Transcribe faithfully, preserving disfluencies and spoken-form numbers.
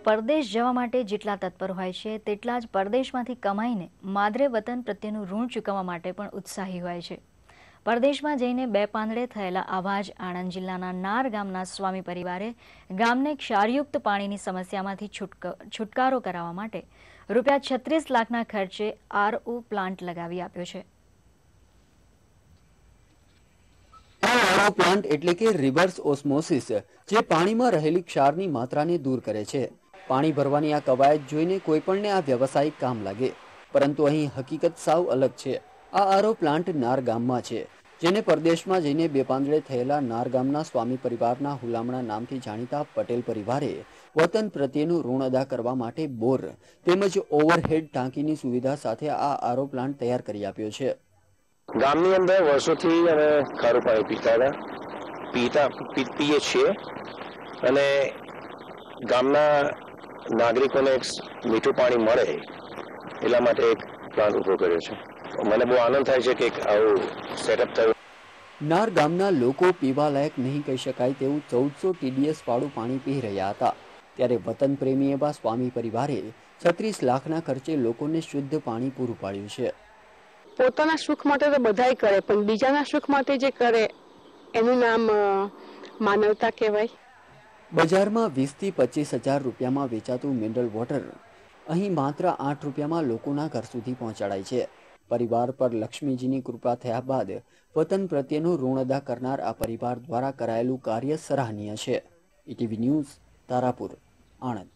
પરદેશ જવા માટે જેટલા તત્પર હોય છે તેટલા જ પરદેશમાંથી કમાઈને માદરે વતન પ્રત્યેનું ઋણ ચૂકવવા માટે પણ ઉત્સાહી હોય છે। પરદેશમાં જઈને બે પાંદડે થયેલા આવા જ આણંદ જિલ્લાના નાર ગામના સ્વામી પરિવારે ગામને ક્ષારયુક્ત પાણીની સમસ્યામાંથી છુટકારો કરાવવા માટે રૂપિયા છત્રીસ લાખના ખર્ચે આરઓ પ્લાન્ટ લગાવી આપ્યો છે। આરઓ પ્લાન્ટ એટલે કે રિવર્સ ઓસ્મોસિસ, જે પાણીમાં રહેલી ક્ષારની માત્રાને દૂર કરે છે। પાણી ભરવાની આ કવાયત જોઈને કોઈપણને આ વ્યવસાયિક કામ લાગે, પરંતુ અહીં હકીકત સાવ અલગ છે। આ આરઓ પ્લાન્ટ નાર ગામમાં છે, જેને પરદેશમાં જઈને બે પાંદડે થયેલા નાર ગામના સ્વામી પરિવારના હુલામણા નામથી જાણીતા પટેલ પરિવારે વતન પ્રત્યેનું ઋણ અદા કરવા માટે બોર તેમજ ઓવરહેડ ટાંકીની સુવિધા સાથે આ આરઓ પ્લાન્ટ તૈયાર કરી આપ્યો છે। ગામની અંદર વર્ષોથી અમે ખારું પાણી પીતા હતા પીતા પીએ છીએ અને ગામના નાગરિકોને મીઠું પાણી મળે એટલા માટે એક પ્લાન્ટ ઉભો કર્યો છે। મને બહુ આનંદ થાય છે કે એક આવું સેટઅપ થયું। નાર ગામના લોકો પીવા લાયક નહીં કહી શકાય તેવું ચૌદસો ટીડીએસ વાળું પાણી પી રહ્યા હતા, ત્યારે વતન પ્રેમી એવા સ્વામી પરિવારે છત્રીસ લાખના ખર્ચે લોકોને શુદ્ધ પાણી પૂરું પાડ્યું છે। પોતાના સુખ માટે તો બધાય કરે, પણ બીજાના સુખ માટે જે કરે એનું નામ માનવતા કહેવાય। બજારમાં વીસ થી પચીસ હજાર રૂપિયામાં વેચાતું મિનરલ વોટર અહીં માત્ર આઠ રૂપિયામાં લોકોના ઘર સુધી પહોંચાડાય છે। પરિવાર પર લક્ષ્મીજીની કૃપા થયા બાદ વતન પ્રત્યેનું ઋણ અદા કરનાર આ પરિવાર દ્વારા કરાયેલું કાર્ય સરાહનીય છે। ETV news, Tarapur, Anand.